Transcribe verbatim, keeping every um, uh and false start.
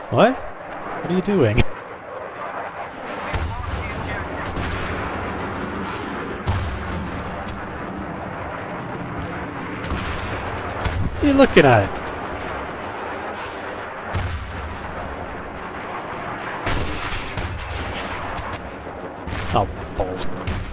What? What are you doing? What are you looking at? Oh, balls.